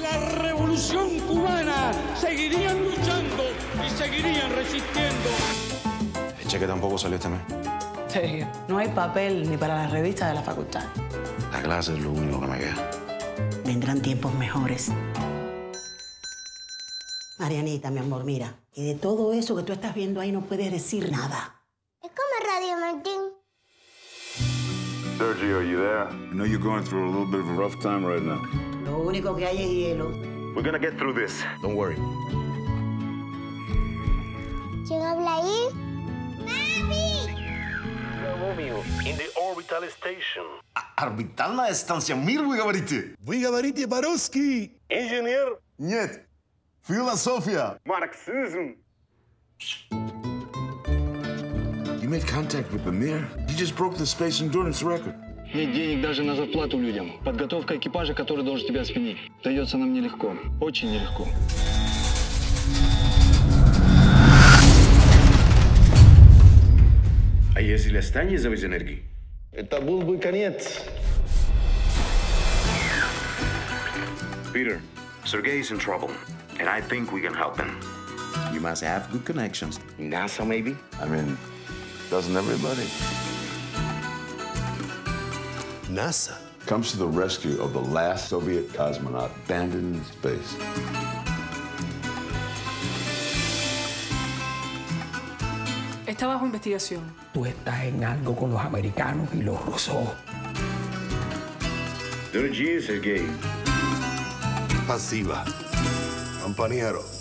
la revolución cubana, seguirían luchando y seguirían resistiendo. El cheque tampoco salió este mes. Sí, no hay papel ni para la revista de la facultad. La clase es lo único que me queda. Vendrán tiempos mejores. Marianita, mi amor, mira, y de todo eso que tú estás viendo ahí no puedes decir nada. Es como Radio Martín. Sergio, are you there? I know you're going through a little bit of a rough time right now. Lo único que hay es hielo. We're gonna get through this. Don't worry. ¿Quién habla ahí? ¡Papi! Romeo, in the orbital station. Орбитальная станция «Мир», вы говорите? Вы говорите по-русски. Engineer. Нет. Философия. Marxism. You made contact with the mayor? He just broke the space endurance record. Нет денег даже на зарплату людям. Подготовка экипажа, который должен тебя сменить, дается нам нелегко. Очень нелегко. А если останется без энергии? Это был бы конец. Peter, Sergei is in trouble, and I think we can help him. You must have good connections. NASA, maybe? I mean, doesn't everybody? NASA. Comes to the rescue of the last Soviet cosmonaut abandoned in space. Está bajo investigación. Tú estás en algo con los americanos y los rusos. Sergei, Sergei. Pasiva. Compañero.